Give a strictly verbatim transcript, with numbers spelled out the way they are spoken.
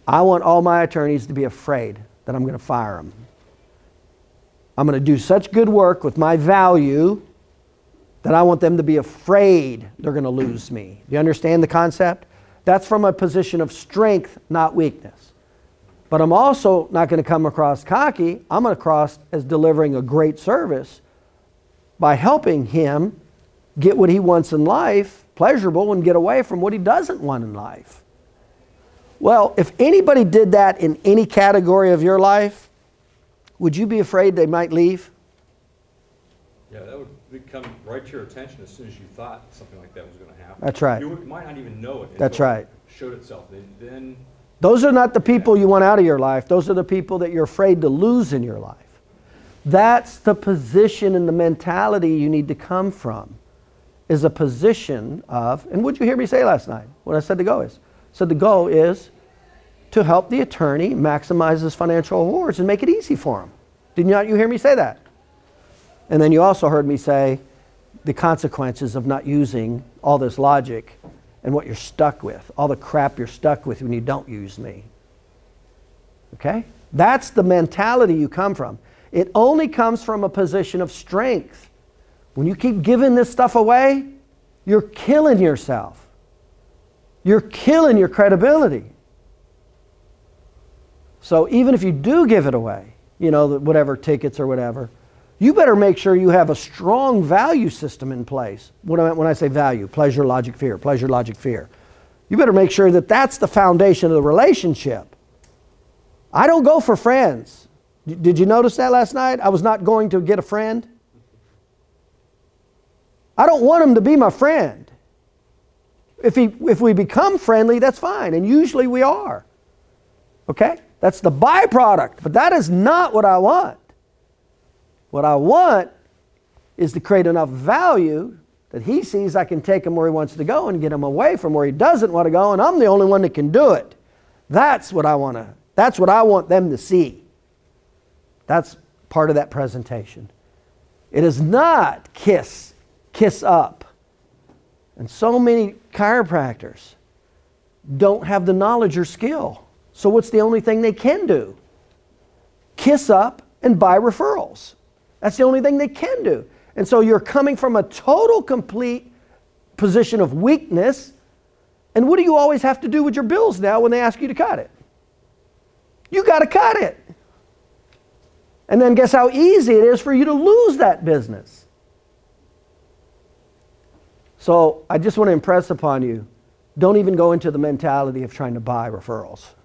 I want all my attorneys to be afraid that I'm going to fire them. I'm going to do such good work with my value that I want them to be afraid they're going to lose me. Do you understand the concept? That's from a position of strength, not weakness. But I'm also not going to come across cocky. I'm going to cross as delivering a great service by helping him get what he wants in life, pleasurable, and get away from what he doesn't want in life. Well, if anybody did that in any category of your life, would you be afraid they might leave? Yeah, that would come right to your attention as soon as you thought something like that was going to happen. That's right. You would, might not even know it. That's right. It showed itself. Then, then those are not the people you want out of your life. Those are the people that you're afraid to lose in your life. That's the position and the mentality you need to come from, is a position of, and what did you hear me say last night? What I said the goal is? I said the goal is to help the attorney maximize his financial rewards and make it easy for him. Did not you hear me say that? And then you also heard me say the consequences of not using all this logic and what you're stuck with, all the crap you're stuck with when you don't use me. Okay? That's the mentality you come from. It only comes from a position of strength. When you keep giving this stuff away, you're killing yourself. You're killing your credibility. So even if you do give it away, you know, whatever tickets or whatever, you better make sure you have a strong value system in place. When I, when I say value, pleasure, logic, fear, pleasure, logic, fear. You better make sure that that's the foundation of the relationship. I don't go for friends. Did you notice that last night? I was not going to get a friend. I don't want him to be my friend. If, he, if we become friendly, that's fine, and usually we are. Okay? That's the byproduct, but that is not what I want. What I want is to create enough value that he sees I can take him where he wants to go and get him away from where he doesn't want to go, and I'm the only one that can do it. That's what I want to, that's what I want them to see. That's part of that presentation. It is not kiss, kiss up. And so many chiropractors don't have the knowledge or skill. So what's the only thing they can do? Kiss up and buy referrals. That's the only thing they can do. And so you're coming from a total, complete position of weakness. And what do you always have to do with your bills now when they ask you to cut it? You got to cut it. And then guess how easy it is for you to lose that business. So I just want to impress upon you, don't even go into the mentality of trying to buy referrals.